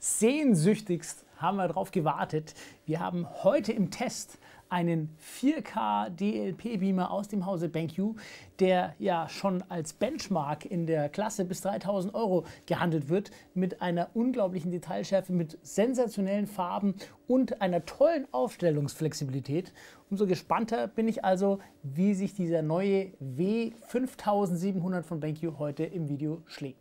Sehnsüchtigst haben wir darauf gewartet. Wir haben heute im Test einen 4K DLP-Beamer aus dem Hause BenQ, der ja schon als Benchmark in der Klasse bis 3.000 € gehandelt wird, mit einer unglaublichen Detailschärfe, mit sensationellen Farben und einer tollen Aufstellungsflexibilität. Umso gespannter bin ich also, wie sich dieser neue W5700 von BenQ heute im Video schlägt.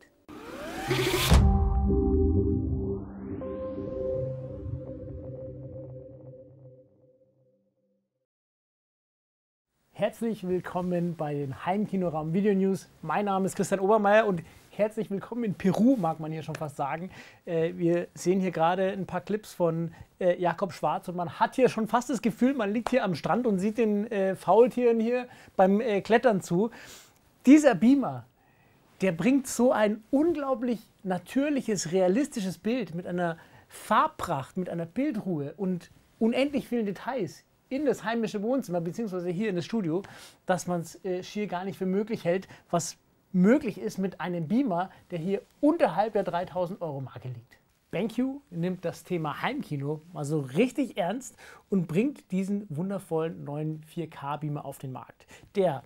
Herzlich willkommen bei den Heimkinoraum Video News. Mein Name ist Christian Obermeier und herzlich willkommen in Peru, mag man hier schon fast sagen. Wir sehen hier gerade ein paar Clips von Jakob Schwarz und man hat hier schon fast das Gefühl, man liegt hier am Strand und sieht den Faultieren hier beim Klettern zu. Dieser Beamer, der bringt so ein unglaublich natürliches, realistisches Bild mit einer Farbpracht, mit einer Bildruhe und unendlich vielen Details in das heimische Wohnzimmer bzw. hier in das Studio, dass man es schier gar nicht für möglich hält, was möglich ist mit einem Beamer, der hier unterhalb der 3.000 € Marke liegt. BenQ nimmt das Thema Heimkino mal so richtig ernst und bringt diesen wundervollen neuen 4K-Beamer auf den Markt, der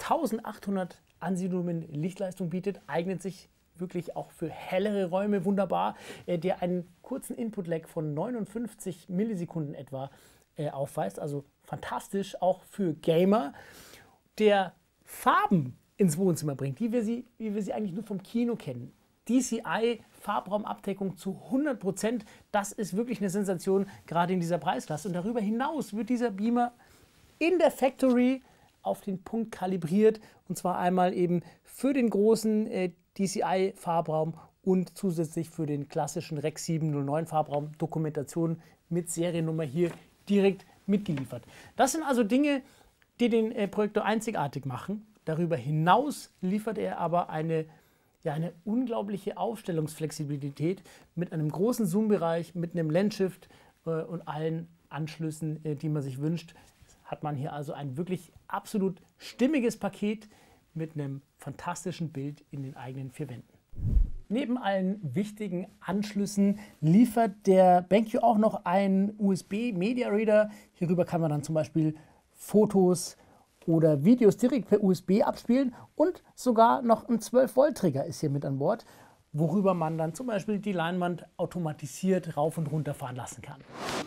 1800 Ansiedlungen Lichtleistung bietet, eignet sich wirklich auch für hellere Räume wunderbar, der einen kurzen Input-Lag von 59 Millisekunden etwa aufweist, also fantastisch auch für Gamer, der Farben ins Wohnzimmer bringt, wie wir sie eigentlich nur vom Kino kennen. DCI Farbraumabdeckung zu 100%, das ist wirklich eine Sensation, gerade in dieser Preisklasse. Und darüber hinaus wird dieser Beamer in der Factory auf den Punkt kalibriert, und zwar einmal eben für den großen DCI Farbraum und zusätzlich für den klassischen Rec 709 Farbraum, Dokumentation mit Seriennummer hier direkt mitgeliefert. Das sind also Dinge, die den Projektor einzigartig machen. Darüber hinaus liefert er aber eine unglaubliche Aufstellungsflexibilität mit einem großen Zoom-Bereich, mit einem Lens-Shift und allen Anschlüssen, die man sich wünscht. Hat man hier also ein wirklich absolut stimmiges Paket mit einem fantastischen Bild in den eigenen vier Wänden. Neben allen wichtigen Anschlüssen liefert der BenQ auch noch einen USB Media Reader. Hierüber kann man dann zum Beispiel Fotos oder Videos direkt per USB abspielen und sogar noch ein 12-Volt-Trigger ist hier mit an Bord, worüber man dann zum Beispiel die Leinwand automatisiert rauf und runter fahren lassen kann.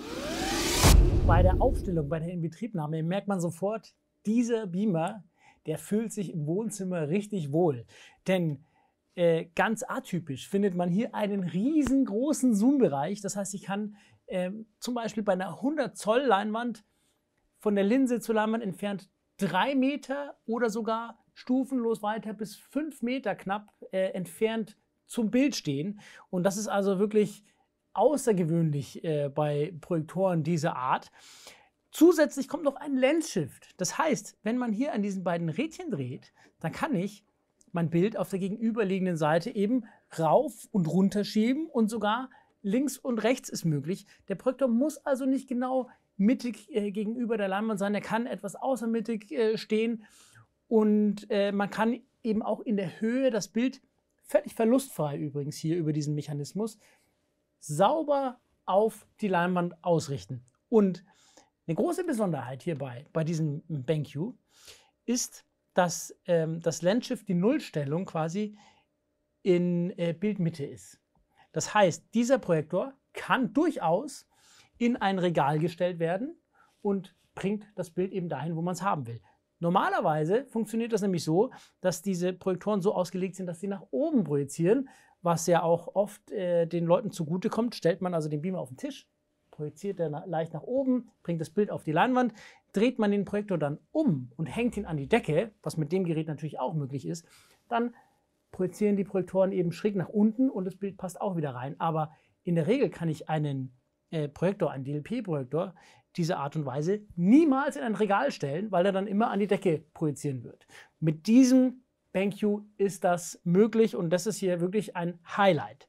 Bei der Aufstellung, bei der Inbetriebnahme merkt man sofort, dieser Beamer, der fühlt sich im Wohnzimmer richtig wohl. Denn ganz atypisch findet man hier einen riesengroßen Zoom-Bereich. Das heißt, ich kann zum Beispiel bei einer 100 Zoll Leinwand von der Linse zur Leinwand entfernt 3 Meter oder sogar stufenlos weiter bis 5 Meter knapp entfernt zum Bild stehen. Und das ist also wirklich außergewöhnlich bei Projektoren dieser Art. Zusätzlich kommt noch ein Lens-Shift. Das heißt, wenn man hier an diesen beiden Rädchen dreht, dann kann ich mein Bild auf der gegenüberliegenden Seite eben rauf und runter schieben und sogar links und rechts ist möglich. Der Projektor muss also nicht genau mittig gegenüber der Leinwand sein, er kann etwas außermittig stehen und man kann eben auch in der Höhe das Bild völlig verlustfrei übrigens hier über diesen Mechanismus sauber auf die Leinwand ausrichten. Und eine große Besonderheit hierbei bei diesem BenQ ist, dass das Lens-Shift, die Nullstellung quasi in Bildmitte ist. Das heißt, dieser Projektor kann durchaus in ein Regal gestellt werden und bringt das Bild eben dahin, wo man es haben will. Normalerweise funktioniert das nämlich so, dass diese Projektoren so ausgelegt sind, dass sie nach oben projizieren, was ja auch oft den Leuten zugutekommt. Stellt man also den Beamer auf den Tisch, projiziert er leicht nach oben, bringt das Bild auf die Leinwand, dreht man den Projektor dann um und hängt ihn an die Decke, was mit dem Gerät natürlich auch möglich ist, dann projizieren die Projektoren eben schräg nach unten und das Bild passt auch wieder rein. Aber in der Regel kann ich einen Projektor, einen DLP-Projektor, diese Art und Weise niemals in ein Regal stellen, weil er dann immer an die Decke projizieren wird. Mit diesem BenQ ist das möglich und das ist hier wirklich ein Highlight.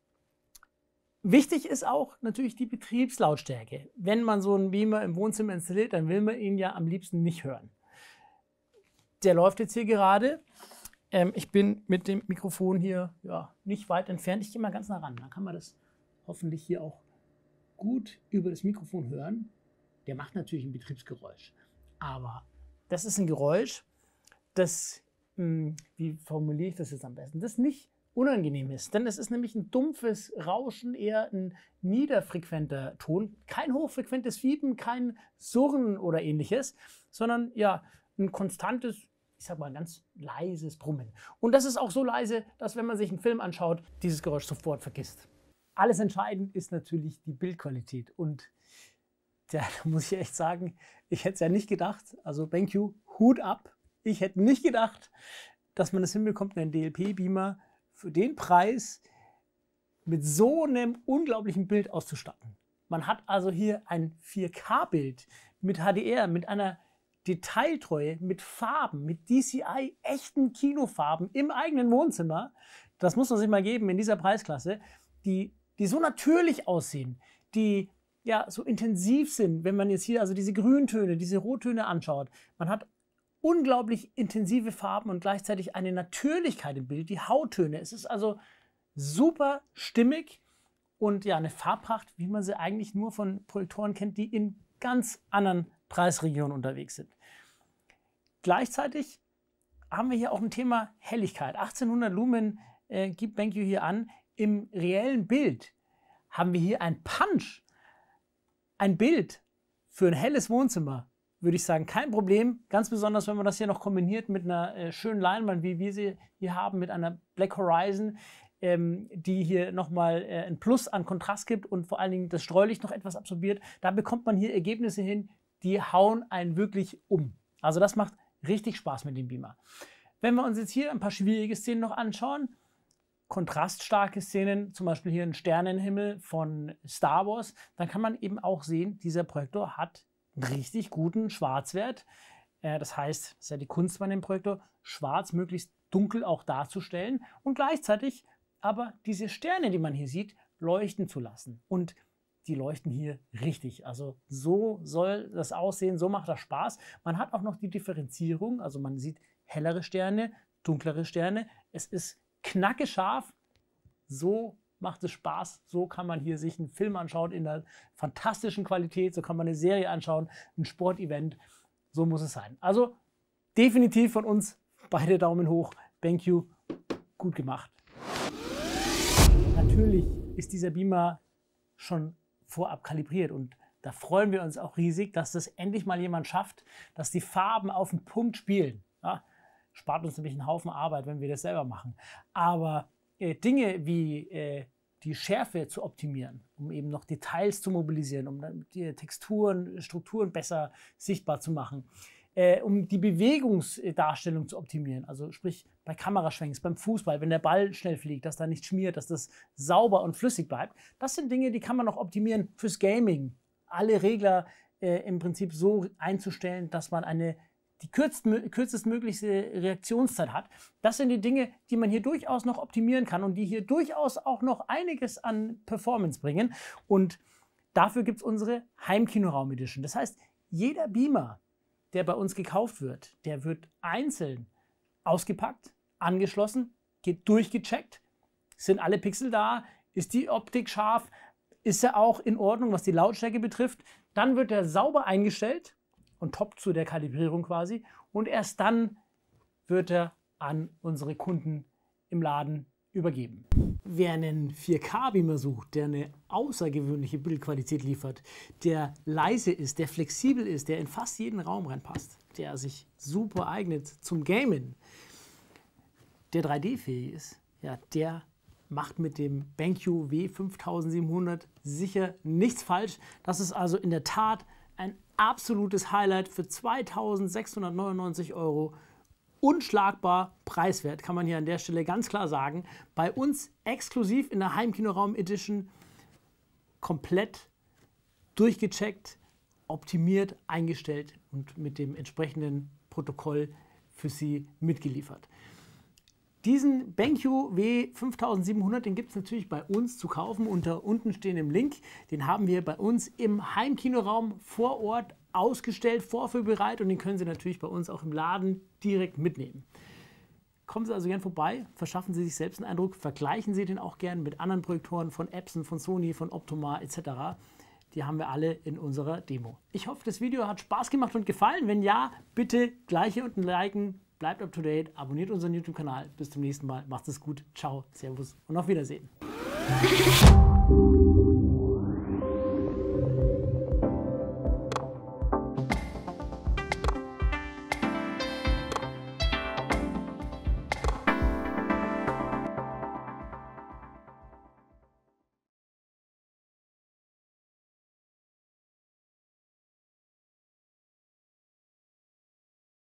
Wichtig ist auch natürlich die Betriebslautstärke. Wenn man so einen Beamer im Wohnzimmer installiert, dann will man ihn ja am liebsten nicht hören. Der läuft jetzt hier gerade. Ich bin mit dem Mikrofon hier nicht weit entfernt. Ich gehe mal ganz nah ran, dann kann man das hoffentlich hier auch gut über das Mikrofon hören. Der macht natürlich ein Betriebsgeräusch, aber das ist ein Geräusch, das, wie formuliere ich das jetzt am besten, das nicht unangenehm ist, denn es ist nämlich ein dumpfes Rauschen, eher ein niederfrequenter Ton, kein hochfrequentes Fiepen, kein Surren oder ähnliches, sondern ja, ein konstantes, ich sag mal, ein ganz leises Brummen. Und das ist auch so leise, dass, wenn man sich einen Film anschaut, dieses Geräusch sofort vergisst. Alles entscheidend ist natürlich die Bildqualität. Und ja, da muss ich echt sagen, ich hätte es ja nicht gedacht. Also BenQ, Hut ab. Ich hätte nicht gedacht, dass man es hinbekommt, einen DLP-Beamer für den Preis mit so einem unglaublichen Bild auszustatten. Man hat also hier ein 4K-Bild mit HDR, mit einer Detailtreue, mit Farben, mit DCI, echten Kinofarben im eigenen Wohnzimmer. Das muss man sich mal geben in dieser Preisklasse, die so natürlich aussehen, die ja so intensiv sind, wenn man jetzt hier also diese Grüntöne, diese Rottöne anschaut. Man hat unglaublich intensive Farben und gleichzeitig eine Natürlichkeit im Bild, die Hauttöne. Es ist also super stimmig und ja, eine Farbpracht, wie man sie eigentlich nur von Projektoren kennt, die in ganz anderen Preisregionen unterwegs sind. Gleichzeitig haben wir hier auch ein Thema Helligkeit. 1800 Lumen gibt BenQ hier an. Im reellen Bild haben wir hier ein Punch. Ein Bild für ein helles Wohnzimmer, würde ich sagen, kein Problem. Ganz besonders, wenn man das hier noch kombiniert mit einer schönen Leinwand, wie wir sie hier haben, mit einer Black Horizon, die hier nochmal ein Plus an Kontrast gibt und vor allen Dingen das Streulicht noch etwas absorbiert. Da bekommt man hier Ergebnisse hin, die hauen einen wirklich um. Also das macht richtig Spaß mit dem Beamer. Wenn wir uns jetzt hier ein paar schwierige Szenen noch anschauen, kontraststarke Szenen, zum Beispiel hier ein Sternenhimmel von Star Wars, dann kann man eben auch sehen, dieser Projektor hat einen richtig guten Schwarzwert. Das heißt, das ist ja die Kunst bei dem Projektor, schwarz möglichst dunkel auch darzustellen und gleichzeitig aber diese Sterne, die man hier sieht, leuchten zu lassen. Und die leuchten hier richtig. Also so soll das aussehen, so macht das Spaß. Man hat auch noch die Differenzierung, also man sieht hellere Sterne, dunklere Sterne. Es ist knackescharf, so macht es Spaß, so kann man hier sich einen Film anschauen in einer fantastischen Qualität, so kann man eine Serie anschauen, ein Sportevent, so muss es sein. Also definitiv von uns beide Daumen hoch, BenQ, gut gemacht. Natürlich ist dieser Beamer schon vorab kalibriert und da freuen wir uns auch riesig, dass das endlich mal jemand schafft, dass die Farben auf den Punkt spielen. Ja, spart uns nämlich einen Haufen Arbeit, wenn wir das selber machen. Aber Dinge wie die Schärfe zu optimieren, um eben noch Details zu mobilisieren, um die Texturen, Strukturen besser sichtbar zu machen, um die Bewegungsdarstellung zu optimieren, also sprich bei Kameraschwenks, beim Fußball, wenn der Ball schnell fliegt, dass da nicht schmiert, dass das sauber und flüssig bleibt. Das sind Dinge, die kann man noch optimieren fürs Gaming. Alle Regler im Prinzip so einzustellen, dass man die kürzestmögliche Reaktionszeit hat. Das sind die Dinge, die man hier durchaus noch optimieren kann und die hier durchaus auch noch einiges an Performance bringen. Und dafür gibt es unsere Heimkinoraum Edition. Das heißt, jeder Beamer, der bei uns gekauft wird, der wird einzeln ausgepackt, angeschlossen, geht durchgecheckt, sind alle Pixel da, ist die Optik scharf, ist er auch in Ordnung, was die Lautstärke betrifft. Dann wird er sauber eingestellt und top zu der Kalibrierung quasi. Und erst dann wird er an unsere Kunden im Laden übergeben. Wer einen 4K-Beamer sucht, der eine außergewöhnliche Bildqualität liefert, der leise ist, der flexibel ist, der in fast jeden Raum reinpasst, der sich super eignet zum Gamen, der 3D-fähig ist, ja, der macht mit dem BenQ W5700 sicher nichts falsch. Das ist also in der Tat ein absolutes Highlight für 2.699 €. Unschlagbar preiswert, kann man hier an der Stelle ganz klar sagen. Bei uns exklusiv in der Heimkinoraum Edition, komplett durchgecheckt, optimiert, eingestellt und mit dem entsprechenden Protokoll für Sie mitgeliefert. Diesen BenQ W5700, den gibt es natürlich bei uns zu kaufen unter unten stehendem Link. Den haben wir bei uns im Heimkinoraum vor Ort ausgestellt, vorführbereit und den können Sie natürlich bei uns auch im Laden direkt mitnehmen. Kommen Sie also gern vorbei, verschaffen Sie sich selbst einen Eindruck, vergleichen Sie den auch gern mit anderen Projektoren von Epson, von Sony, von Optoma etc. Die haben wir alle in unserer Demo. Ich hoffe, das Video hat Spaß gemacht und gefallen. Wenn ja, bitte gleiche und ein Liken. Bleibt up to date, abonniert unseren YouTube-Kanal. Bis zum nächsten Mal. Macht es gut. Ciao, Servus und auf Wiedersehen.